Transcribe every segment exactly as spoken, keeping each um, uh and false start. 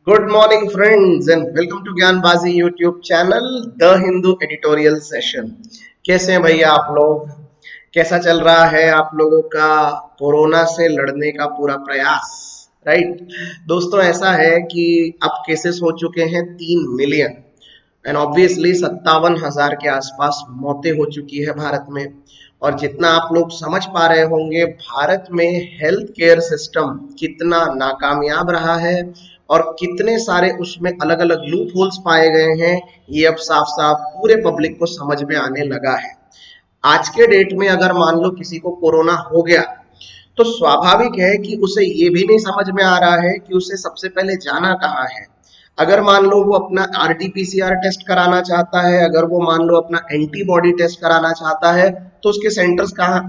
Good morning friends and welcome to Gyanbaazi YouTube channel the Hindu editorial session. कैसे हैं भैया आप लोग? कैसा चल रहा है आप लोगों का कोरोना से लड़ने का पूरा प्रयास? राइट दोस्तों, ऐसा है कि अब केसेस हो चुके हैं तीन मिलियन एंड ऑब्वियसली सत्तावन हजार के आसपास मौतें हो चुकी है भारत में। और जितना आप लोग समझ पा रहे होंगे, भारत में हेल्थ केयर सिस्टम कितना नाकामयाब रहा है और कितने सारे उसमें अलग अलग लूप होल्स पाए गए हैं, ये अब साफ साफ पूरे पब्लिक को समझ में आने लगा है। आज के डेट में अगर मान लो किसी को कोरोना हो गया तो स्वाभाविक है कि उसे ये भी नहीं समझ में आ रहा है कि उसे सबसे पहले जाना कहाँ है। अगर मान लो वो अपना R T P C R test कराना चाहता है, अगर वो मान लो अपना एंटीबॉडी टेस्ट कराना चाहता है, तो उसके सेंटर्स कहाँ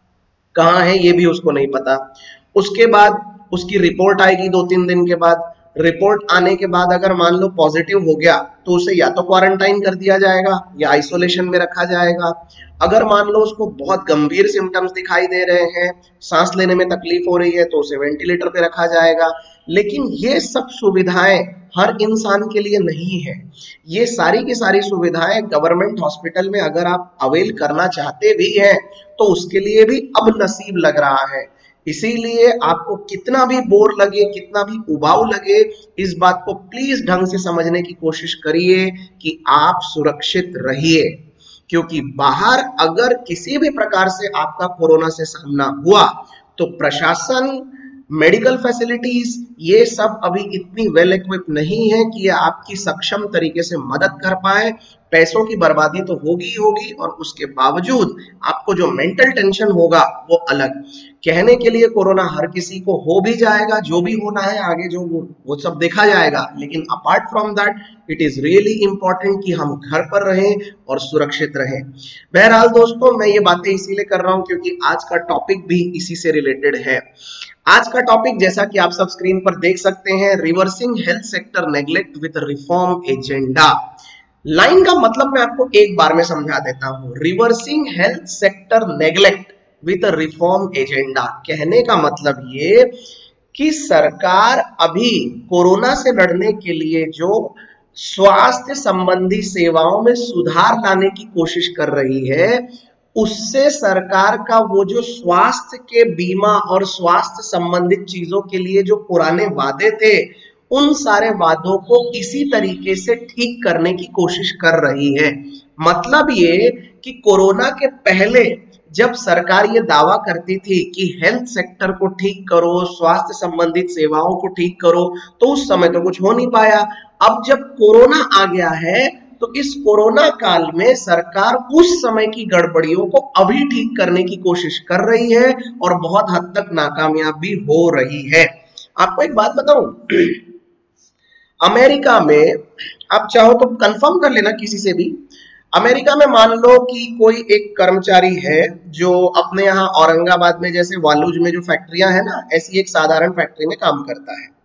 कहाँ है ये भी उसको नहीं पता। उसके बाद उसकी रिपोर्ट आएगी दो तीन दिन के बाद। रिपोर्ट आने के बाद अगर मान लो पॉजिटिव हो गया तो उसे या तो क्वारंटाइन कर दिया जाएगा या आइसोलेशन में रखा जाएगा। अगर मान लो उसको बहुत गंभीर सिम्टम्स दिखाई दे रहे हैं, सांस लेने में तकलीफ हो रही है, तो उसे वेंटिलेटर पे रखा जाएगा। लेकिन ये सब सुविधाएं हर इंसान के लिए नहीं है। ये सारी की सारी सुविधाएं गवर्नमेंट हॉस्पिटल में अगर आप अवेल करना चाहते भी हैं तो उसके लिए भी अब नसीब लग रहा है। इसीलिए आपको कितना भी बोर लगे, कितना भी उबाऊ लगे, इस बात को प्लीज ढंग से समझने की कोशिश करिए कि आप सुरक्षित रहिए। क्योंकि बाहर अगर किसी भी प्रकार से आपका कोरोना से सामना हुआ तो प्रशासन, मेडिकल फैसिलिटीज, ये सब अभी इतनी वेल इक्विप नहीं है कि ये आपकी सक्षम तरीके से मदद कर पाए। पैसों की बर्बादी तो होगी ही होगी और उसके बावजूद आपको जो मेंटल टेंशन होगा वो अलग। कहने के लिए कोरोना हर किसी को हो भी जाएगा, जो भी होना है आगे जो वो, वो सब देखा जाएगा। लेकिन apart from that it is really important कि हम घर पर रहें और सुरक्षित रहें। बहरहाल दोस्तों, मैं ये बातें इसीलिए कर रहा हूं क्योंकि आज का टॉपिक भी इसी से रिलेटेड है। आज का टॉपिक जैसा कि आप सब स्क्रीन पर देख सकते हैं, reversing health sector neglect with reform agenda. Line का मतलब मैं आपको एक बार में समझा देता हूं। Reversing health sector neglect with reform agenda कहने का मतलब ये कि सरकार अभी कोरोना से लड़ने के लिए जो स्वास्थ्य संबंधी सेवाओं में सुधार लाने की कोशिश कर रही है, उससे सरकार का वो जो स्वास्थ्य के बीमा और स्वास्थ्य संबंधित चीजों के लिए जो पुराने वादे थे, उन सारे वादों को इसी तरीके से ठीक करने की कोशिश कर रही है। मतलब ये कि कोरोना के पहले जब सरकार ये दावा करती थी कि हेल्थ सेक्टर को ठीक करो, स्वास्थ्य संबंधित सेवाओं को ठीक करो, तो उस समय तो कुछ हो नहीं पाया। अब जब कोरोना आ गया है तो इस कोरोना काल में सरकार उस समय की गड़बड़ियों को अभी ठीक करने की कोशिश कर रही है और बहुत हद तक नाकामयाब भी हो रही है। आपको एक बात बताऊं, अमेरिका में आप चाहो तो कंफर्म कर लेना किसी से भी, अमेरिका में मान लो कि कोई एक कर्मचारी है जो अपने यहाँ औरंगाबाद में जैसे वालूज में जो फैक्ट्रियां है ना, ऐसी एक साधारण फैक्ट्री में काम करता है।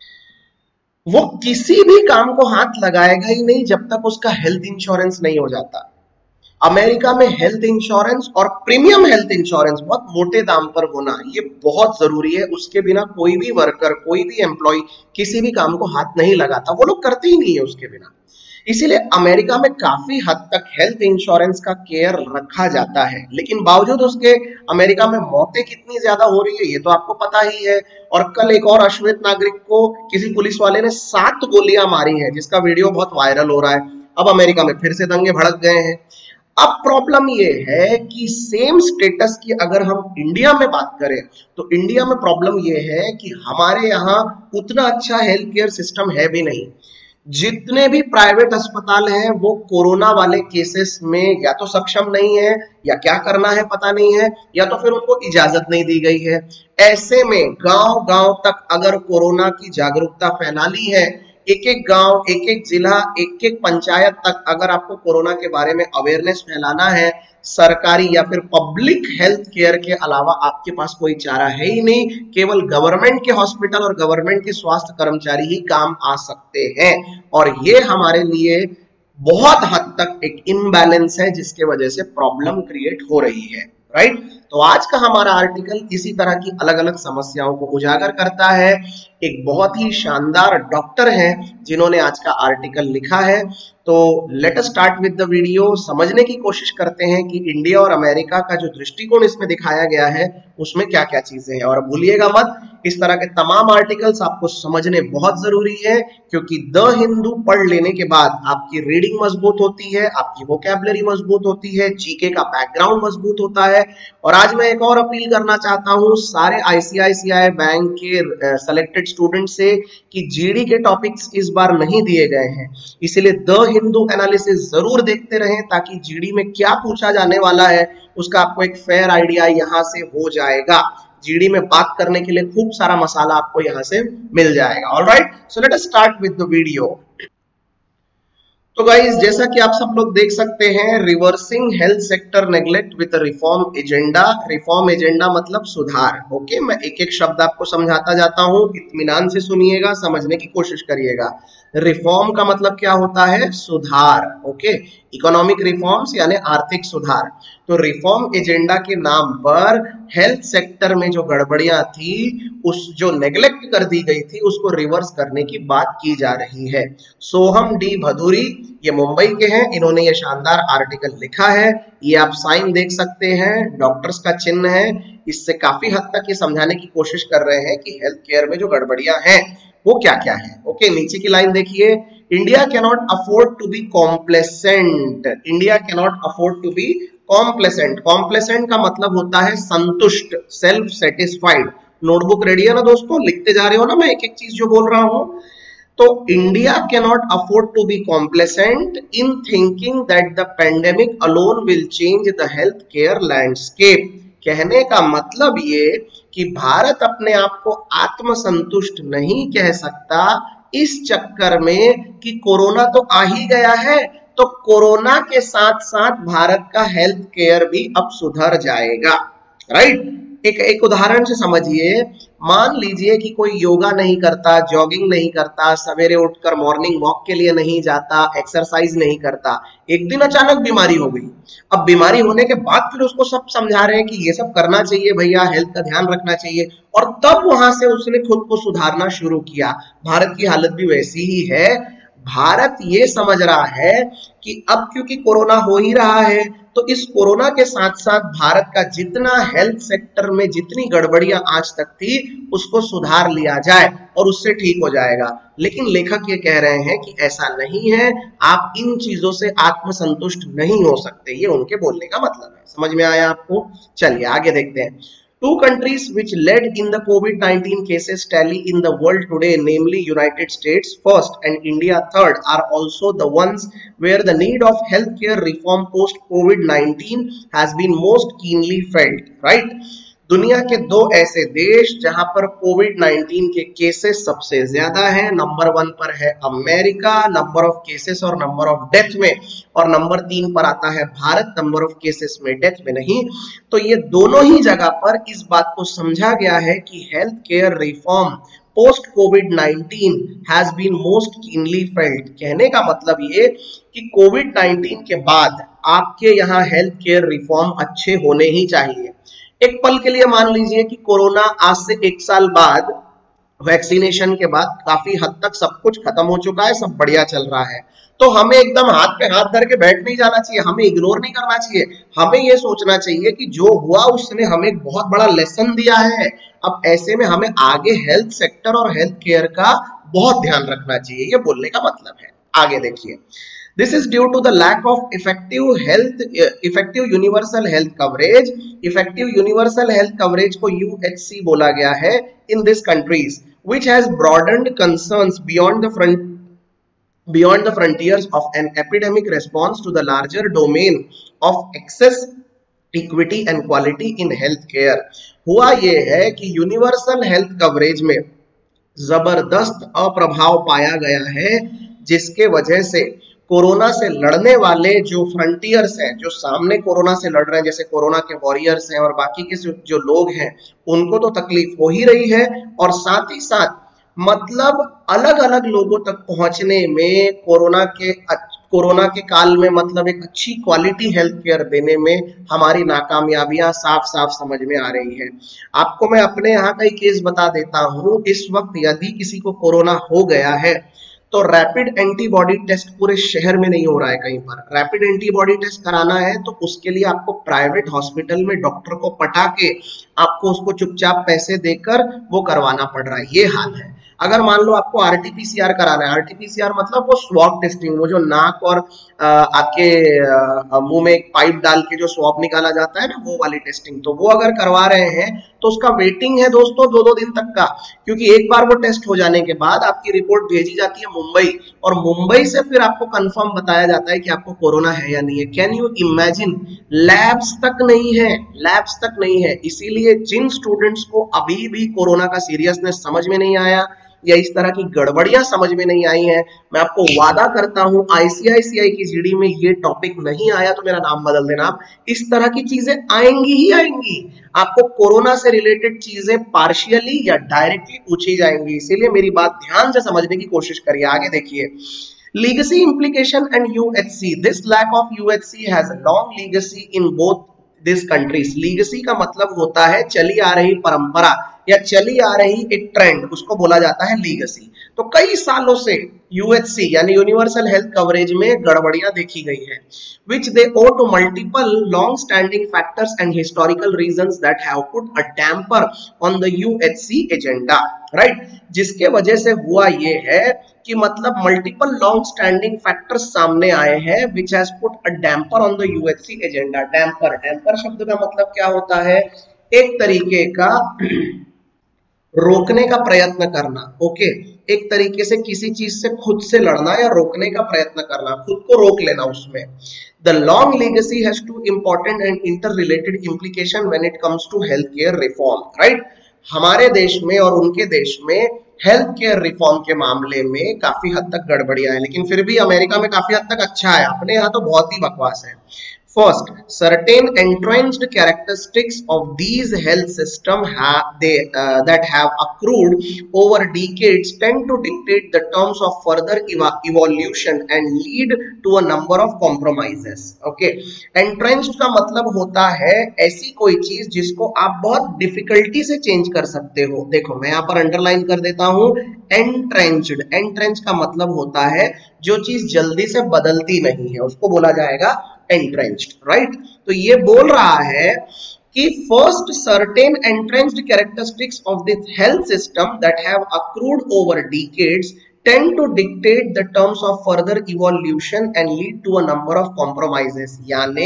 वो किसी भी काम को हाथ लगाएगा ही नहीं जब तक उसका हेल्थ इंश्योरेंस नहीं हो जाता। अमेरिका में हेल्थ इंश्योरेंस और प्रीमियम हेल्थ इंश्योरेंस बहुत मोटे दाम पर होना ये बहुत जरूरी है। उसके बिना कोई भी वर्कर, कोई भी एम्प्लॉय किसी भी काम को हाथ नहीं लगाता, वो लोग करते ही नहीं है उसके बिना। इसीलिए अमेरिका में काफी हद तक हेल्थ इंश्योरेंस का केयर रखा जाता है। लेकिन बावजूद उसके अमेरिका में मौतें कितनी ज्यादा हो रही है ये तो आपको पता ही है। और कल एक और अश्वेत नागरिक को किसी पुलिस वाले ने सात गोलियां मारी है, जिसका वीडियो बहुत वायरल हो रहा है। अब अमेरिका में फिर से दंगे भड़क गए हैं। अब प्रॉब्लम ये है कि सेम स्टेटस की अगर हम इंडिया में बात करें तो इंडिया में प्रॉब्लम ये है कि हमारे यहाँ उतना अच्छा हेल्थ केयर सिस्टम है भी नहीं। जितने भी प्राइवेट अस्पताल हैं वो कोरोना वाले केसेस में या तो सक्षम नहीं है, या क्या करना है पता नहीं है, या तो फिर उनको इजाजत नहीं दी गई है। ऐसे में गांव गांव तक अगर कोरोना की जागरूकता फैला ली है, एक एक गांव, एक एक जिला, एक एक पंचायत तक अगर आपको कोरोना के बारे में अवेयरनेस फैलाना है, सरकारी या फिर पब्लिक हेल्थ केयर के अलावा आपके पास कोई चारा है ही नहीं। केवल गवर्नमेंट के हॉस्पिटल और गवर्नमेंट के स्वास्थ्य कर्मचारी ही काम आ सकते हैं। और ये हमारे लिए बहुत हद तक एक इम्बैलेंस है जिसके वजह से प्रॉब्लम क्रिएट हो रही है। राइट, तो आज का हमारा आर्टिकल इसी तरह की अलग अलग समस्याओं को उजागर करता है। एक बहुत ही शानदार डॉक्टर हैं जिन्होंने आज का आर्टिकल लिखा है। तो let us start with the video. समझने की कोशिश करते हैं कि इंडिया और अमेरिका का जो दृष्टिकोण इसमें दिखाया गया है उसमें क्या क्या चीजें हैं। और भूलिएगा मत, इस तरह के तमाम आर्टिकल्स आपको समझने बहुत जरूरी है, क्योंकि द हिंदू पढ़ लेने के बाद आपकी रीडिंग मजबूत होती है, आपकी वोकैबुलरी मजबूत होती है, जीके का बैकग्राउंड मजबूत होता है। और आज मैं एक और अपील करना चाहता हूं सारे आईसीआईसीआई बैंक के सेलेक्टेड स्टूडेंट से कि जीडी के टॉपिक्स इस बार नहीं दिए गए हैं, इसलिए द हिंदू एनालिसिस जरूर देखते रहें ताकि जीडी में क्या पूछा जाने वाला है उसका आपको एक फेयर आइडिया यहां से हो जाएगा। जीडी में बात करने के लिए खूब सारा मसाला आपको यहां से मिल जाएगा। Alright, so let us start with the video. तो गाइस, जैसा कि आप सब लोग देख सकते हैं, reversing health sector neglect with reform agenda. Reform agenda मतलब सुधार। ओके, मैं एक एक शब्द आपको समझाता जाता हूं, इत्मीनान से सुनिएगा, समझने की कोशिश करिएगा। रिफॉर्म का मतलब क्या होता है? सुधार। ओके, इकोनॉमिक रिफॉर्म्स यानी आर्थिक सुधार। तो रिफॉर्म एजेंडा के नाम पर हेल्थ सेक्टर में जो गड़बड़ियां थी, उस जो नेग्लेक्ट कर दी गई थी, उसको रिवर्स करने की बात की जा रही है। सोहम डी भदूरी, ये मुंबई के हैं, इन्होंने ये शानदार आर्टिकल लिखा है। ये आप साइन देख सकते हैं, डॉक्टर्स का चिन्ह है। इससे काफी हद तक ये समझाने की कोशिश कर रहे हैं कि हेल्थ केयर में जो गड़बड़ियां हैं वो क्या क्या है। ओके, नीचे की लाइन देखिए, India cannot afford to be complacent. India cannot afford to be complacent. Complacent का मतलब होता है संतुष्ट, सेल्फ सेटिस्फाइड। नोटबुक रेडी है ना दोस्तों? लिखते जा रहे हो ना मैं एक एक चीज जो बोल रहा हूं? तो India cannot afford to be complacent in thinking that the pandemic alone will change the health care landscape. कहने का मतलब ये कि भारत अपने आप को आत्मसंतुष्ट नहीं कह सकता इस चक्कर में कि कोरोना तो आ ही गया है, तो कोरोना के साथ साथ भारत का हेल्थ केयर भी अब सुधर जाएगा। राइट, एक एक उदाहरण से समझिए। मान लीजिए कि कोई योगा नहीं करता, जॉगिंग नहीं करता, सवेरे उठकर मॉर्निंग वॉक के लिए नहीं जाता, एक्सरसाइज नहीं करता, एक दिन अचानक बीमारी हो गई। अब बीमारी होने के बाद फिर उसको सब समझा रहे हैं कि ये सब करना चाहिए भैया, हेल्थ का ध्यान रखना चाहिए, और तब वहां से उसने खुद को सुधारना शुरू किया। भारत की हालत भी वैसी ही है। भारत ये समझ रहा है कि अब क्योंकि कोरोना हो ही रहा है, तो इस कोरोना के साथ साथ भारत का जितना हेल्थ सेक्टर में जितनी गड़बड़ियां आज तक थी उसको सुधार लिया जाए और उससे ठीक हो जाएगा। लेकिन लेखक ये कह रहे हैं कि ऐसा नहीं है, आप इन चीजों से आत्मसंतुष्ट नहीं हो सकते। ये उनके बोलने का मतलब है। समझ में आया आपको? चलिए आगे देखते हैं। Two countries which led in the COVID nineteen cases tally in the world today, namely United States first and India third, are also the ones where the need of healthcare reform post COVID nineteen has been most keenly felt. Right? दुनिया के दो ऐसे देश जहां पर Covid nineteen के cases सबसे ज्यादा हैं। नंबर वन पर है अमेरिका, नंबर ऑफ केसेस और नंबर ऑफ डेथ में, और नंबर तीन पर आता है भारत, नंबर ऑफ केसेस में, डेथ में नहीं। तो ये दोनों ही जगह पर इस बात को समझा गया है कि health care reform post covid nineteen has been most keenly felt. कहने का मतलब ये कि कोविड नाइनटीन के बाद आपके यहाँ हेल्थ केयर रिफॉर्म अच्छे होने ही चाहिए। एक पल के लिए मान लीजिए कि कोरोना आज से एक साल बाद, वैक्सीनेशन के बाद काफी हद तक सब कुछ खत्म हो चुका है, सब बढ़िया चल रहा है, तो हमें एकदम हाथ पे हाथ धर के बैठ नहीं जाना चाहिए, हमें इग्नोर नहीं करना चाहिए। हमें यह सोचना चाहिए कि जो हुआ उसने हमें एक बहुत बड़ा लेसन दिया है। अब ऐसे में हमें आगे हेल्थ सेक्टर और हेल्थ केयर का बहुत ध्यान रखना चाहिए, ये बोलने का मतलब है। आगे देखिए, This is due to the lack of effective health, effective universal health coverage. Effective universal health coverage को U H C बोला गया है in these countries, which has broadened concerns beyond the front, beyond the frontiers of an epidemic response to the larger domain of access, equity and quality in health care. हुआ ये है कि universal health coverage में जबरदस्त अप्रभाव पाया गया है, जिसके वजह से कोरोना से लड़ने वाले जो फ्रंटियर्स हैं, जो सामने कोरोना से लड़ रहे हैं, जैसे कोरोना के वॉरियर्स हैं और बाकी के जो लोग हैं, उनको तो तकलीफ हो ही रही है, और साथ ही साथ मतलब अलग अलग लोगों तक पहुंचने में कोरोना के कोरोना के काल में मतलब एक अच्छी क्वालिटी हेल्थ केयर देने में हमारी नाकामयाबियां साफ साफ समझ में आ रही है। आपको मैं अपने यहाँ का ही केस बता देता हूँ। इस वक्त यदि किसी को कोरोना हो गया है तो रैपिड एंटीबॉडी टेस्ट पूरे शहर में नहीं हो रहा है कहीं पर। रैपिड एंटीबॉडी टेस्ट कराना है तो उसके लिए आपको प्राइवेट हॉस्पिटल में डॉक्टर को पटा के आपको उसको चुपचाप पैसे देकर वो करवाना पड़ रहा है, ये हाल है। अगर मान लो आपको आरटीपीसीआर कराना है, आरटीपीसीआर मतलब वो स्वॉब टेस्टिंग, वो जो नाक और आ, आपके मुंह में एक पाइप डाल के जो स्वॉब निकाला जाता है ना, वो वाली टेस्टिंग, तो वो अगर करवा रहे हैं तो उसका वेटिंग है दोस्तों दो दो दिन तक का, क्योंकि एक बार वो टेस्ट हो जाने के बाद आपकी रिपोर्ट भेजी जाती है मुंबई, और मुंबई से फिर आपको कंफर्म बताया जाता है कि आपको कोरोना है या नहीं है। Can you imagine? लैब्स तक नहीं है, लैब्स तक नहीं है। इसीलिए जिन स्टूडेंट्स को अभी भी कोरोना का सीरियसनेस समझ में नहीं आया या इस तरह की गड़बड़ियां समझ में नहीं आई हैं, मैं आपको वादा करता हूं आईसीआईसीआई की जीडी में ये टॉपिक नहीं आया तो मेरा नाम बदल देना आप। इस तरह की चीजें आएंगी ही आएंगी। आपको कोरोना से रिलेटेड चीजें पार्शियली या डायरेक्टली पूछी जाएंगी, इसीलिए मेरी बात ध्यान से समझने की कोशिश करिए। आगे देखिए, legacy implication and U H C. This lack of U H C has a long legacy in both these countries. Legacy का मतलब होता है चली आ रही परंपरा या चली आ रही एक ट्रेंड, उसको बोला जाता है लीगेसी। तो कई सालों से यूएचसी यानी यूनिवर्सल हेल्थ कवरेज में गड़बड़ियां देखी गई है, which they owe to multiple long-standing factors and historical reasons that have put a damper on the U H C agenda, right? जिसके वजह से हुआ ये है कि मतलब मल्टीपल लॉन्ग स्टैंडिंग फैक्टर्स सामने आए हैं, which has put a damper on the U H C agenda. Damper, damper शब्द का मतलब क्या होता है? एक तरीके का रोकने का प्रयत्न करना, ओके, एक तरीके से किसी चीज से खुद से लड़ना या रोकने का प्रयत्न करना, खुद को रोक लेना उसमें। The long legacy has two important and interrelated implication when it comes to healthcare reform, right? हमारे देश में और उनके देश में हेल्थ केयर रिफॉर्म के मामले में काफी हद तक गड़बड़ियां है, लेकिन फिर भी अमेरिका में काफी हद तक अच्छा है, अपने यहाँ तो बहुत ही बकवास है। First, certain entrenched characteristics of these health system have they uh, that have accrued over decades tend to dictate the terms of further ev evolution and lead to a number of compromises. Okay, entrenched का मतलब होता है ऐसी कोई चीज जिसको आप बहुत डिफिकल्टी से चेंज कर सकते हो। देखो मैं यहाँ पर अंडरलाइन कर देता हूँ entrenched। entrenched का मतलब होता है जो चीज जल्दी से बदलती नहीं है, उसको बोला जाएगा entrenched, right? तो ये बोल रहा है कि first certain entrenched characteristics of this health system that have accrued over decades tend to dictate the terms of further evolution and lead to a number of compromises. यानी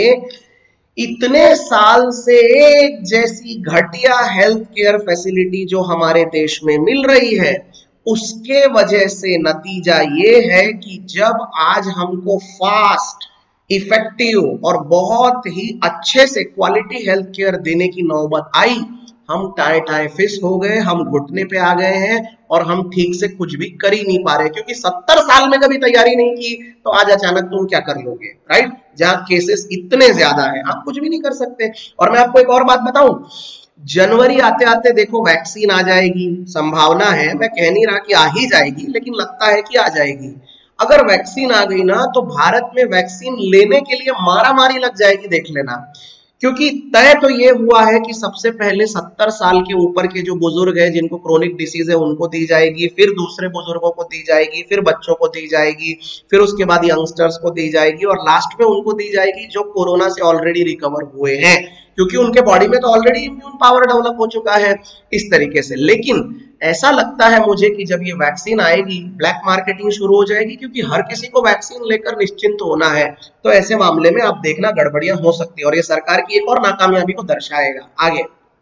इतने साल से एक जैसी घटिया हेल्थ केयर फैसिलिटी जो हमारे देश में मिल रही है, उसके वजह से नतीजा ये है कि जब आज हमको फास्ट, इफेक्टिव और बहुत ही अच्छे से क्वालिटी हेल्थ केयर देने की नौबत आई, हम टाए टाए फिस हो गए, हम घुटने पे आ गए हैं और हम ठीक से कुछ भी कर ही नहीं पा रहे, क्योंकि सत्तर साल में कभी तैयारी नहीं की तो आज अचानक तुम क्या कर लोगे, राइट? जहां केसेस इतने ज्यादा हैं आप कुछ भी नहीं कर सकते। और मैं आपको एक और बात बताऊं, जनवरी आते आते देखो वैक्सीन आ जाएगी, संभावना है, मैं कह नहीं रहा कि आ ही जाएगी, लेकिन लगता है कि आ जाएगी। अगर वैक्सीन आ गई ना तो भारत में वैक्सीन लेने के लिए मारा मारी लग जाएगी, देख लेना, क्योंकि तय तो ये हुआ है कि सबसे पहले सत्तर साल के ऊपर के जो बुजुर्ग हैं जिनको क्रोनिक डिसीज है उनको दी जाएगी, फिर दूसरे बुजुर्गों को दी जाएगी, फिर बच्चों को दी जाएगी, फिर उसके बाद यंगस्टर्स को दी जाएगी और लास्ट में उनको दी जाएगी जो कोरोना से ऑलरेडी रिकवर हुए हैं, क्योंकि उनके बॉडी में तो ऑलरेडी इम्यून पावर डेवलप हो चुका है इस तरीके से। लेकिन ऐसा लगता है मुझे कि जब ये वैक्सीन आएगी ब्लैक मार्केटिंग शुरू हो जाएगी, क्योंकि हर किसी को वैक्सीन लेकर निश्चिंत होना है, तो ऐसे मामले में आप देखना गड़बड़ियां हो सकती है और ये सरकार की एक और नाकामयाबी को दर्शाएगा। आगे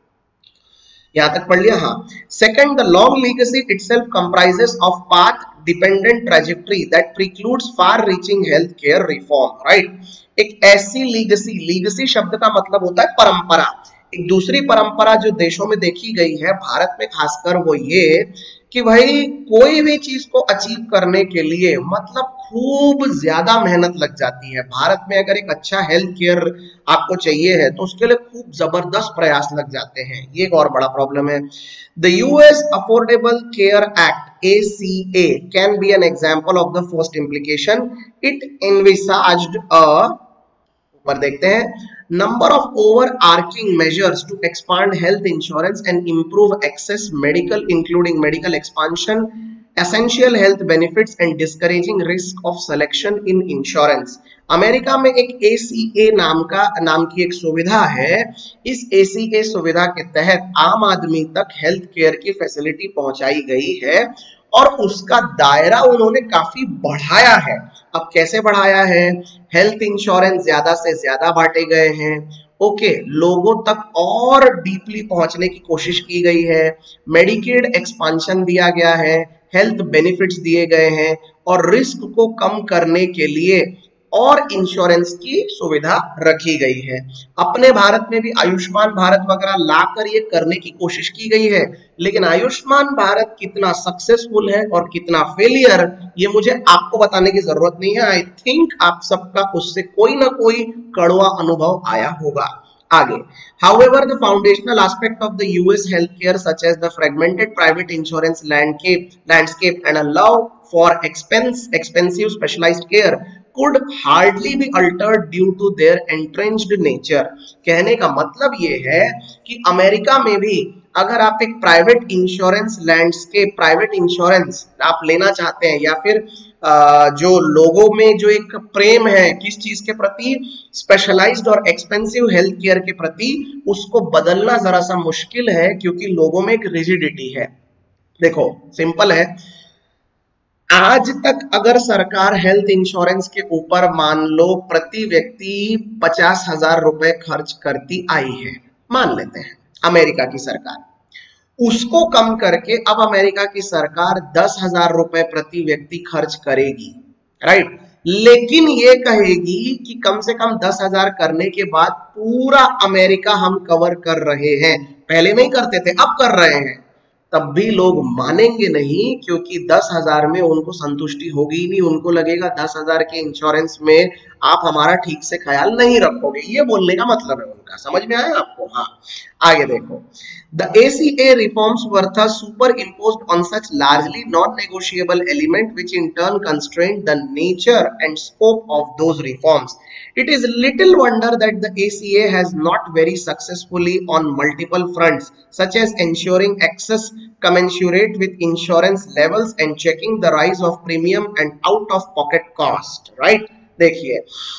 यहां तक पढ़ लिया। हाँ, second, the long legacy itself comprises of path dependent trajectory that precludes far reaching health care reform, right? एक ऐसी लीगेसी, लीगेसी शब्द का मतलब होता है परंपरा। एक दूसरी परंपरा जो देशों में देखी गई है, भारत में खासकर, वो ये कि भाई कोई भी चीज को अचीव करने के लिए मतलब खूब ज्यादा मेहनत लग जाती है। भारत में अगर एक अच्छा हेल्थ केयर आपको चाहिए है तो उसके लिए खूब जबरदस्त प्रयास लग जाते हैं, ये एक और बड़ा प्रॉब्लम है। The US affordable care act A C A can be an example of the first implication. It envisaged a, ऊपर देखते हैं, number of overarching measures to expand health insurance and improve access medical including medical expansion, essential health benefits and discouraging risk of selection in insurance. America में एक A C A नाम का नाम की एक सुविधा है। इस A C A सुविधा के तहत आम आदमी तक हेल्थ केयर की फैसिलिटी पहुंचाई गई है और उसका दायरा उन्होंने काफी बढ़ाया है। अब कैसे बढ़ाया है? हेल्थ इंश्योरेंस ज्यादा से ज्यादा बांटे गए हैं, ओके okay, लोगों तक और डीपली पहुंचने की कोशिश की गई है, मेडिकेड एक्सपांशन दिया गया है, हेल्थ बेनिफिट्स दिए गए हैं और रिस्क को कम करने के लिए और इंश्योरेंस की सुविधा रखी गई है। अपने भारत में भी आयुष्मान भारत वगैरह लाकर ये करने की कोशिश की गई है, लेकिन आयुष्मान भारत कितना सक्सेसफुल है और कितना फेलियर ये मुझे आपको बताने की जरूरत नहीं है। आई थिंक आप सबका उससे कोई ना कोई कड़वा अनुभव आया होगा। आगे, however, the foundational aspect of the U S healthcare, such as the fragmented private insurance landscape, landscape and a love for expense, expensive specialized care, could hardly be altered due to their entrenched nature. कहने का मतलब ये है कि America में भी अगर आप एक private insurance landscape, private insurance आप लेना चाहते हैं या फिर जो लोगों में जो एक प्रेम है किस चीज के प्रति, स्पेशलाइज्ड और एक्सपेंसिव हेल्थ केयर के प्रति, उसको बदलना जरा सा मुश्किल है क्योंकि लोगों में एक रिजिडिटी है। देखो सिंपल है, आज तक अगर सरकार हेल्थ इंश्योरेंस के ऊपर मान लो प्रति व्यक्ति पचास हजार रुपए खर्च करती आई है, मान लेते हैं अमेरिका की सरकार, उसको कम करके अब अमेरिका की सरकार दस हजार रुपए प्रति व्यक्ति खर्च करेगी, राइट। लेकिन ये कहेगी कि कम से कम दस हजार करने के बाद पूरा अमेरिका हम कवर कर रहे हैं, पहले नहीं करते थे अब कर रहे हैं, तब भी लोग मानेंगे नहीं क्योंकि दस हजार में उनको संतुष्टि होगी ही नहीं। उनको लगेगा दस हजार के इंश्योरेंस में आप हमारा ठीक से ख्याल नहीं रखोगे, ये बोलने का मतलब है उनका। समझ में आया आपको? हाँ, आगे देखो, The A C A reforms were thus superimposed on such largely non-negotiable element which in turn constrained the nature and scope of those reforms. It is little wonder that the A C A has not very successfully on multiple fronts, such as ensuring access commensurate with insurance levels and checking the rise of premium and out-of-pocket cost. Right? देखिए,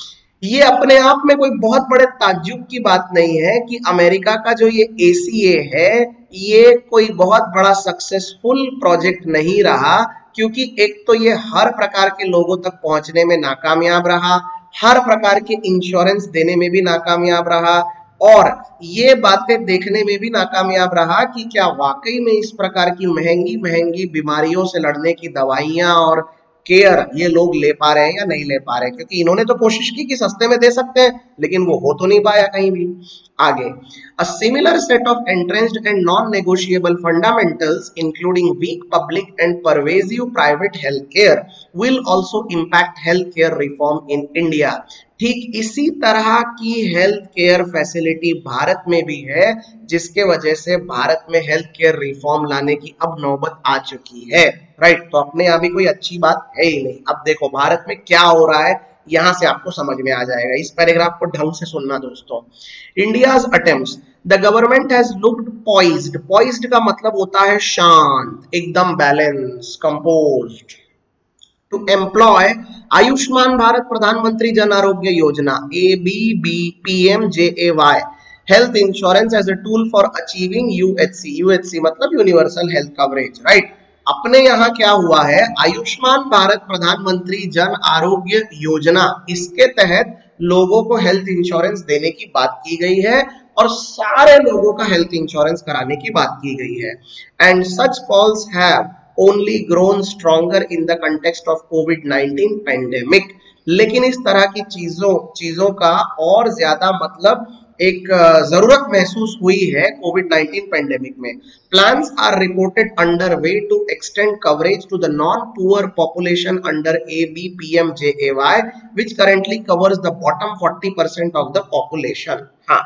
ये अपने आप में कोई बहुत बड़े ताज्जुब की बात नहीं है कि अमेरिका का जो ये A C A है ये कोई बहुत बड़ा सक्सेसफुल प्रोजेक्ट नहीं रहा, क्योंकि एक तो ये हर प्रकार के लोगों तक पहुंचने में नाकामयाब रहा, हर प्रकार के इंश्योरेंस देने में भी नाकामयाब रहा और ये बातें देखने में भी नाकामयाब रहा कि क्या वाकई में इस प्रकार की महंगी महंगी बीमारियों से लड़ने की दवाइयां और केयर ये लोग ले पा रहे हैं या नहीं ले पा रहे हैं, क्योंकि इन्होंने तो कोशिश की कि सस्ते में दे सकते हैं लेकिन वो हो तो नहीं पाया कहीं भी। आगे, a similar set of entrenched and non-negotiable fundamentals including weak public and pervasive private health care will also impact health care reform in India. ठीक इसी तरह की हेल्थ केयर फैसिलिटी भारत में भी है, जिसके वजह से भारत में हेल्थ केयर रिफॉर्म लाने की अब नौबत आ चुकी है, राइट। तो अपने यहाँ भी कोई अच्छी बात है ही नहीं। अब देखो भारत में क्या हो रहा है, यहां से आपको समझ में आ जाएगा। इस पैराग्राफ को ढंग से सुनना दोस्तों। India's attempts, the government has looked poised. Poised का मतलब होता है शांत, एकदम balance, composed, to employ Ayushman Bharat Pradhanmantri Jan Arogya Yojana A B B P M J A Y health insurance as a tool for achieving U H C. U H C मतलब universal health coverage, right. अपने यहाँ क्या हुआ है, आयुष्मान भारत प्रधानमंत्री जन आरोग्य योजना, इसके तहत लोगों को हेल्थ इंश्योरेंस देने की बात की गई है और सारे लोगों का हेल्थ इंश्योरेंस कराने की बात की गई है। And such calls have only grown stronger in the context of covid nineteen pandemic. लेकिन इस तरह की चीजों चीजों का और ज्यादा मतलब एक जरूरत महसूस हुई है कोविड नाइनटीन पेंडेमिक में। Plans are reported under way to extend coverage to the non poor population under A B P M J A Y which currently covers the bottom forty percent of the population. हाँ,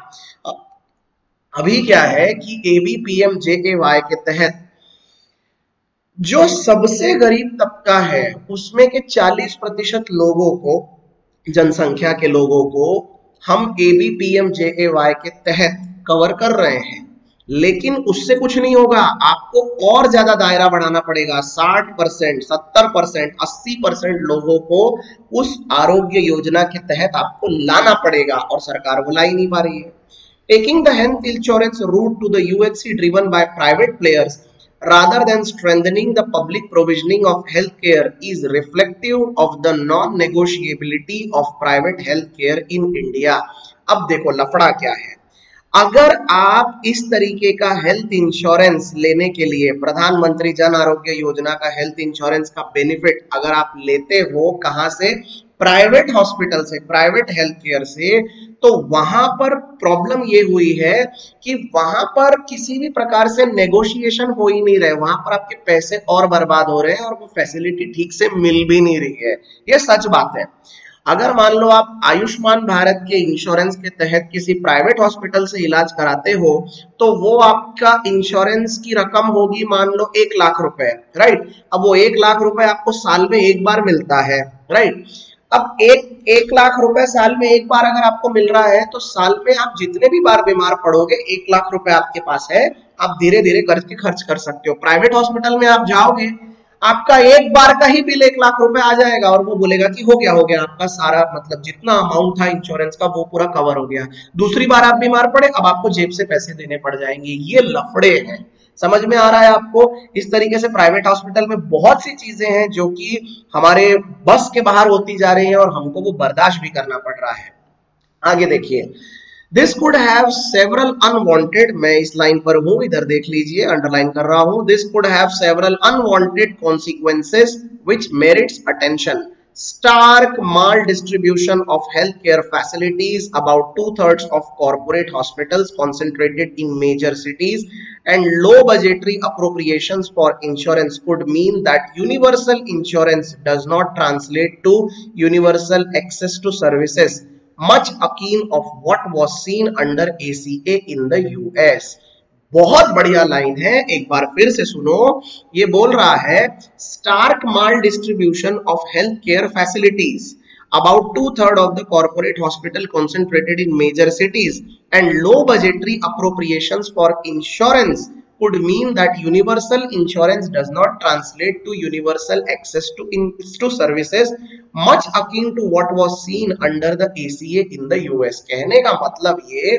अभी क्या है कि A B P M J A Y के तहत जो सबसे गरीब तबका है उसमें के चालीस प्रतिशत लोगों को, जनसंख्या के लोगों को हम A B P M J A Y के तहत कवर कर रहे हैं, लेकिन उससे कुछ नहीं होगा। आपको और ज्यादा दायरा बढ़ाना पड़ेगा। साठ परसेंट, सत्तर परसेंट, अस्सी परसेंट लोगों को उस आरोग्य योजना के तहत आपको लाना पड़ेगा और सरकार वो ला ही नहीं पा रही है। Taking the health insurance route to the U H C driven by private players rather than strengthening the public provisioning of healthcare is reflective of the non-negotiability of private healthcare in India। अब देखो लफड़ा क्या है। अगर आप इस तरीके का हेल्थ इंश्योरेंस लेने के लिए प्रधानमंत्री जन आरोग्य योजना का हेल्थ इंश्योरेंस का बेनिफिट अगर आप लेते हो कहां से, प्राइवेट हॉस्पिटल से, प्राइवेट हेल्थ केयर से, तो वहां पर प्रॉब्लम ये हुई है कि वहां पर किसी भी प्रकार से नेगोशिएशन हो ही नहीं रहे। वहां पर आपके पैसे और बर्बाद हो रहे हैं और वो फैसिलिटी ठीक से मिल भी नहीं रही है। ये सच बात है। अगर मान लो आप आयुष्मान भारत के इंश्योरेंस के तहत किसी प्राइवेट हॉस्पिटल से इलाज कराते हो तो वो आपका इंश्योरेंस की रकम होगी मान लो एक लाख रुपए, राइट। अब वो एक लाख रुपए आपको साल में एक बार मिलता है, राइट। अब एक एक लाख रुपए साल में एक बार अगर आपको मिल रहा है तो साल में आप जितने भी बार बीमार पड़ोगे एक लाख रुपए आपके पास है, आप धीरे धीरे करके खर्च कर सकते हो। प्राइवेट हॉस्पिटल में आप जाओगे, आपका एक बार का ही बिल एक लाख रुपए आ जाएगा और वो बोलेगा कि हो गया हो गया आपका सारा, मतलब जितना अमाउंट था इंश्योरेंस का वो पूरा कवर हो गया। दूसरी बार आप बीमार पड़े, अब आपको जेब से पैसे देने पड़ जाएंगे। ये लफड़े हैं। समझ में आ रहा है आपको? इस तरीके से प्राइवेट हॉस्पिटल में बहुत सी चीजें हैं जो कि हमारे बस के बाहर होती जा रही हैं और हमको वो बर्दाश्त भी करना पड़ रहा है। आगे देखिए, this could have several unwanted, मैं इस लाइन पर हूं, इधर देख लीजिए, अंडरलाइन कर रहा हूं। This could have several unwanted consequences which merits attention. Stark maldistribution of healthcare facilities, about two-thirds of corporate hospitals concentrated in major cities, and low budgetary appropriations for insurance could mean that universal insurance does not translate to universal access to services, much akin of what was seen under A C A in the U S। बहुत बढ़िया line है, एक बार फिर से सुनो। ये बोल रहा है stark maldistribution of health care facilities, about two third of the corporate hospital concentrated in major cities, and low budgetary appropriations for insurance could mean that universal insurance does not translate to universal access to in, to services, much akin to what was seen under the A C A in the U S। कहने का मतलब ये,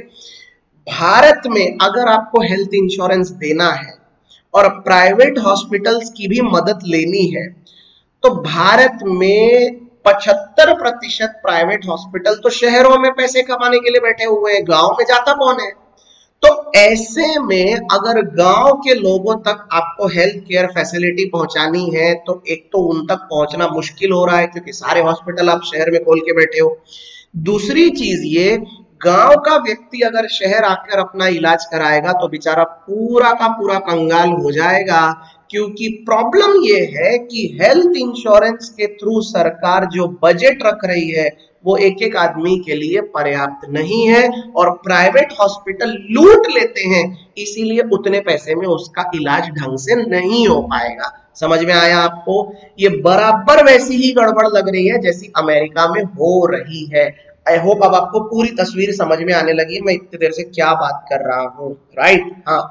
भारत में अगर आपको health insurance देना है और प्राइवेट हॉस्पिटल्स की भी मदद लेनी है तो भारत में पचहत्तर प्रतिशत प्राइवेट हॉस्पिटल तो शहरों में पैसे कमाने के लिए बैठे हुए हैं, गांव में जाता कौन है? तो ऐसे में अगर गांव के लोगों तक आपको हेल्थ केयर फैसिलिटी पहुंचानी है तो एक तो उन तक पहुंचना मुश्किल हो रहा है क्योंकि सारे हॉस्पिटल आप शहर में खोल के बैठे हो। दूसरी चीज ये, गांव का व्यक्ति अगर शहर आकर अपना इलाज कराएगा तो बेचारा पूरा का पूरा कंगाल हो जाएगा, क्योंकि प्रॉब्लम ये है कि हेल्थ इंश्योरेंस के थ्रू सरकार जो बजट रख रही है वो एक एक आदमी के लिए पर्याप्त नहीं है और प्राइवेट हॉस्पिटल लूट लेते हैं, इसीलिए उतने पैसे में उसका इलाज ढंग से नहीं हो पाएगा। समझ में आया आपको? ये बराबर वैसी ही गड़बड़ लग रही है जैसी अमेरिका में हो रही है। आई होप अब आपको पूरी तस्वीर समझ में आने लगी है मैं इतनी देर से क्या बात कर रहा हूँ, राइट? हाँ,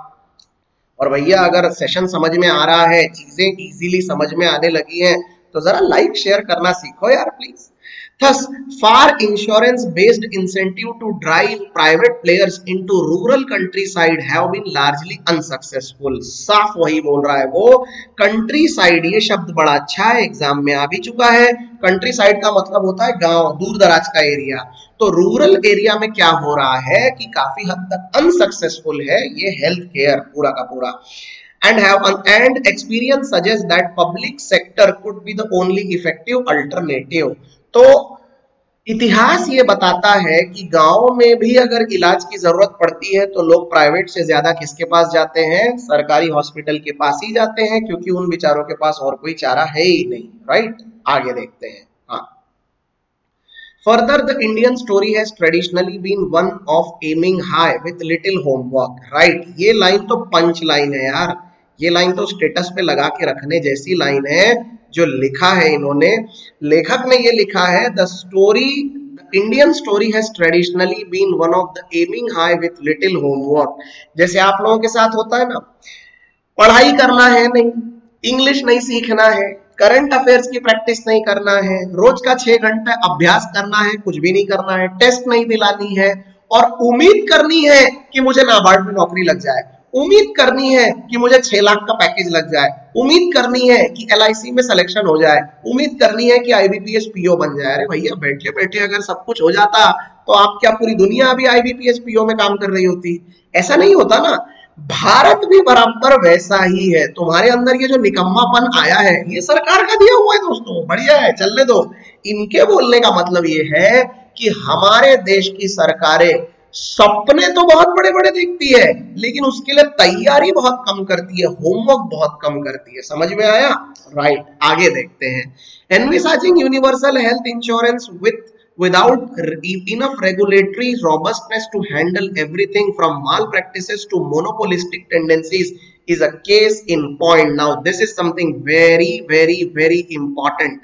और भैया अगर सेशन समझ में आ रहा है, चीजें इजीली समझ में आने लगी हैं तो जरा लाइक शेयर करना सीखो यार please. Thus, far insurance-based incentive to drive private players into rural countryside have been largely unsuccessful। साफ वही बोल रहा है वो। countryside, ये शब्द बड़ा अच्छा है, एग्जाम में आ भी चुका है। countryside का मतलब होता है गांव, दूर दराज का एरिया। तो रूरल एरिया में क्या हो रहा है कि काफी हद तक अनसक्सेसफुल है ये हेल्थ केयर पूरा का पूरा। And have and experience suggests that public sector could be the only effective alternative। तो इतिहास ये बताता है कि गांव में भी अगर इलाज की जरूरत पड़ती है तो लोग प्राइवेट से ज्यादा किसके पास जाते हैं? सरकारी हॉस्पिटल के पास ही जाते हैं, क्योंकि उन बेचारों के पास और कोई चारा है ही नहीं। राइट, आगे देखते हैं। हाँ, Further, the Indian story has traditionally been one of aiming high with little homework. Right, ये लाइन तो पंच लाइन है यार, ये लाइन तो स्टेटस पे लगा के रखने जैसी लाइन है। जो लिखा है इन्होंने, लेखक ने ये लिखा है, the story Indian story has traditionally been one of the aiming high with little homework. जैसे आप लोगों के साथ होता है ना, पढ़ाई करना है नहीं, इंग्लिश नहीं सीखना है, करंट अफेयर्स की प्रैक्टिस नहीं करना है, रोज का छह घंटा अभ्यास करना है, कुछ भी नहीं करना है, टेस्ट नहीं दिलानी है और उम्मीद करनी है कि मुझे नाबार्ड में नौकरी लग जाए, उम्मीद करनी है कि मुझे छह लाख का पैकेज लग जाए, उम्मीद करनी है कि एल आई सी में सिलेक्शन हो जाए, उम्मीद करनी है कि I B P S P O बन जाए। अरे भैया, बैठे बैठे अगर सब कुछ हो जाता तो आप क्या पूरी दुनिया अभी I B P S P O में काम कर रही होती? ऐसा नहीं होता ना। भारत भी बराबर वैसा ही है। तुम्हारे अंदर ये जो निकम्मापन आया है, ये सरकार का दिया हुआ है दोस्तों, बढ़िया है, चलने दो। इनके बोलने का मतलब ये है कि हमारे देश की सरकारें सपने तो बहुत बड़े बड़े देखती है, लेकिन उसके लिए तैयारी बहुत कम करती है, होमवर्क बहुत कम करती है। समझ में आया? राइट, आगे देखते हैं। Envisaging universal health insurance with without enough regulatory robustness to handle everything from malpractices to monopolistic tendencies is a case in point. Now this is something very very very important.